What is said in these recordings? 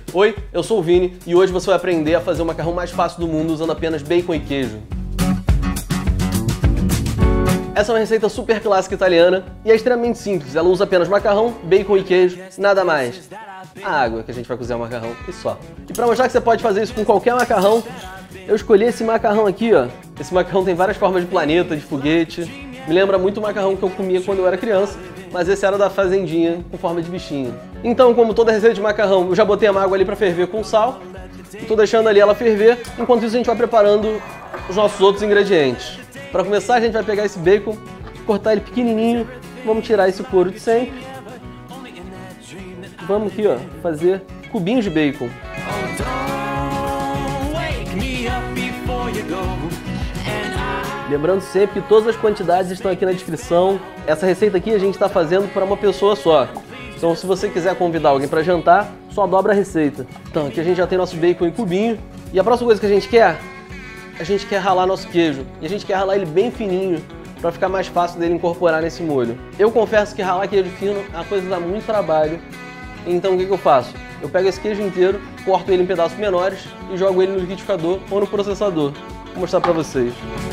Oi, eu sou o Vini e hoje você vai aprender a fazer o macarrão mais fácil do mundo usando apenas bacon e queijo. Essa é uma receita super clássica italiana e é extremamente simples. Ela usa apenas macarrão, bacon e queijo, nada mais. A água que a gente vai cozinhar o macarrão e só. E para mostrar que você pode fazer isso com qualquer macarrão, eu escolhi esse macarrão aqui, ó. Esse macarrão tem várias formas de planeta, de foguete. Me lembra muito o macarrão que eu comia quando eu era criança, mas esse era da fazendinha, com forma de bichinho. Então, como toda receita de macarrão, eu já botei a água ali para ferver com sal. Estou deixando ali ela ferver, enquanto isso a gente vai preparando os nossos outros ingredientes. Para começar, a gente vai pegar esse bacon, cortar ele pequenininho, vamos tirar esse couro de sempre. Vamos aqui, ó, fazer cubinhos de bacon. Lembrando sempre que todas as quantidades estão aqui na descrição. Essa receita aqui a gente está fazendo para uma pessoa só. Então se você quiser convidar alguém para jantar, só dobra a receita. Então aqui a gente já tem nosso bacon em cubinho. E a próxima coisa que a gente quer ralar nosso queijo. E a gente quer ralar ele bem fininho, para ficar mais fácil dele incorporar nesse molho. Eu confesso que ralar queijo fino é uma coisa que dá muito trabalho. Então o que eu faço? Eu pego esse queijo inteiro, corto ele em pedaços menores e jogo ele no liquidificador ou no processador. Vou mostrar para vocês.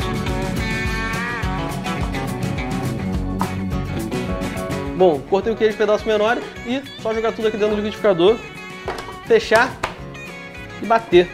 Bom, cortei o queijo em pedaços menores e só jogar tudo aqui dentro do liquidificador, fechar e bater.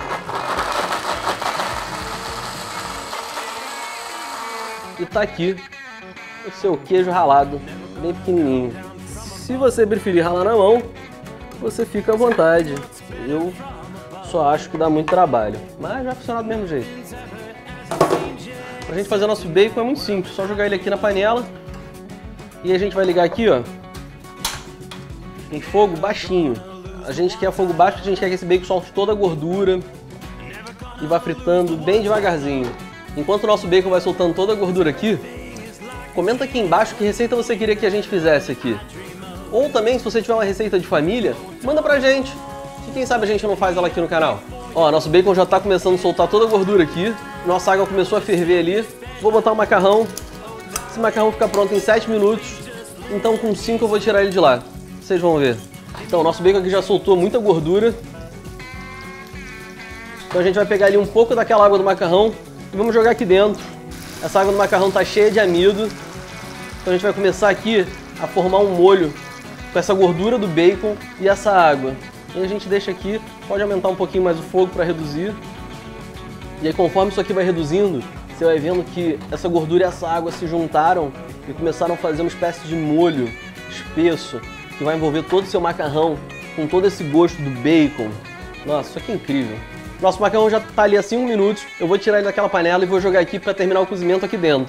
E tá aqui o seu queijo ralado, bem pequenininho. Se você preferir ralar na mão, você fica à vontade. Eu só acho que dá muito trabalho, mas vai funcionar do mesmo jeito. Pra gente fazer nosso bacon é muito simples, só jogar ele aqui na panela. E a gente vai ligar aqui, ó, em fogo baixinho. A gente quer fogo baixo porque a gente quer que esse bacon solte toda a gordura e vá fritando bem devagarzinho. Enquanto o nosso bacon vai soltando toda a gordura aqui, comenta aqui embaixo que receita você queria que a gente fizesse aqui. Ou também, se você tiver uma receita de família, manda pra gente, que quem sabe a gente não faz ela aqui no canal. Ó, nosso bacon já tá começando a soltar toda a gordura aqui, nossa água começou a ferver ali, vou botar o macarrão. Esse macarrão fica pronto em 7 minutos, então com 5 eu vou tirar ele de lá. Vocês vão ver. Então, o nosso bacon aqui já soltou muita gordura. Então a gente vai pegar ali um pouco daquela água do macarrão e vamos jogar aqui dentro. Essa água do macarrão tá cheia de amido. Então a gente vai começar aqui a formar um molho com essa gordura do bacon e essa água. E a gente deixa aqui, pode aumentar um pouquinho mais o fogo para reduzir. E aí conforme isso aqui vai reduzindo, você vai vendo que essa gordura e essa água se juntaram e começaram a fazer uma espécie de molho espesso que vai envolver todo o seu macarrão com todo esse gosto do bacon. Nossa, isso aqui é incrível. Nosso macarrão já está ali há 5 minutos, eu vou tirar ele daquela panela e vou jogar aqui para terminar o cozimento aqui dentro.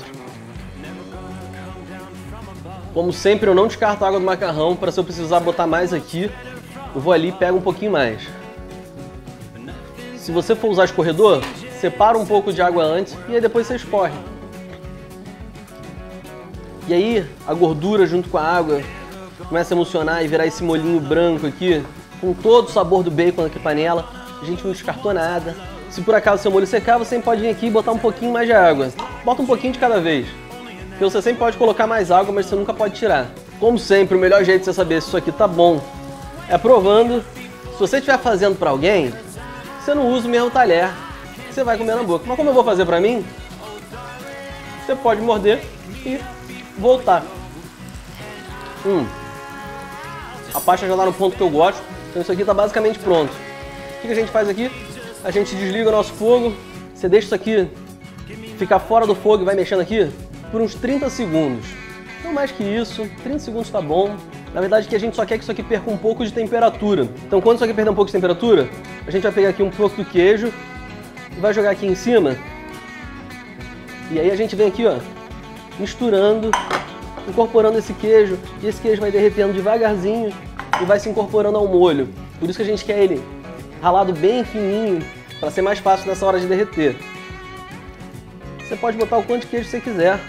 Como sempre, eu não descarto a água do macarrão para se eu precisar botar mais aqui, eu vou ali e pego um pouquinho mais. Se você for usar escorredor, separa um pouco de água antes e aí depois você escorre. E aí a gordura junto com a água começa a emulsionar e virar esse molhinho branco aqui, com todo o sabor do bacon aqui na panela. A gente não descartou nada. Se por acaso seu molho secar, você pode vir aqui e botar um pouquinho mais de água. Bota um pouquinho de cada vez. Porque você sempre pode colocar mais água, mas você nunca pode tirar. Como sempre, o melhor jeito de você saber se isso aqui tá bom é provando. Se você estiver fazendo para alguém, você não usa o mesmo talher. Você vai comer na boca. Mas como eu vou fazer pra mim, você pode morder e voltar. A pasta já tá no ponto que eu gosto, então isso aqui tá basicamente pronto. O que a gente faz aqui? A gente desliga o nosso fogo, você deixa isso aqui ficar fora do fogo e vai mexendo aqui por uns 30 segundos. Não mais que isso, 30 segundos tá bom. Na verdade, que a gente só quer que isso aqui perca um pouco de temperatura. Então quando isso aqui perder um pouco de temperatura, a gente vai pegar aqui um pouco do queijo, vai jogar aqui em cima e aí a gente vem aqui, ó, misturando, incorporando esse queijo e esse queijo vai derretendo devagarzinho e vai se incorporando ao molho. Por isso que a gente quer ele ralado bem fininho para ser mais fácil nessa hora de derreter. Você pode botar o quanto de queijo você quiser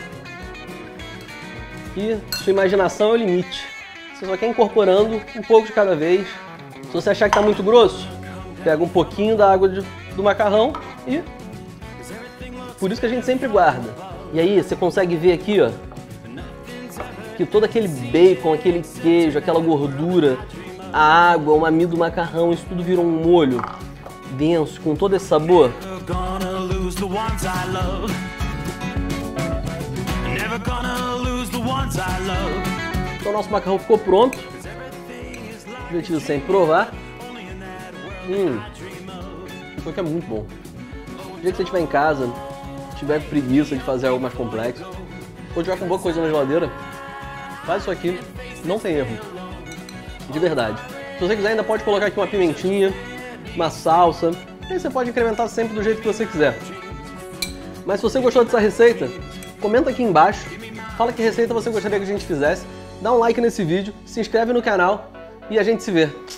e sua imaginação é o limite. Você só quer incorporando um pouco de cada vez. Se você achar que está muito grosso, pega um pouquinho da água do macarrão e por isso que a gente sempre guarda. E aí você consegue ver aqui, ó, que todo aquele bacon, aquele queijo, aquela gordura a água, o amido do macarrão, isso tudo virou um molho denso, com todo esse sabor. Então o nosso macarrão ficou pronto. Divertido sem provar. Isso aqui é muito bom. No dia que você estiver em casa, tiver preguiça de fazer algo mais complexo, ou tiver com boa coisa na geladeira, faz isso aqui, não tem erro. De verdade. Se você quiser, ainda pode colocar aqui uma pimentinha, uma salsa, e aí você pode incrementar sempre do jeito que você quiser. Mas se você gostou dessa receita, comenta aqui embaixo, fala que receita você gostaria que a gente fizesse, dá um like nesse vídeo, se inscreve no canal e a gente se vê.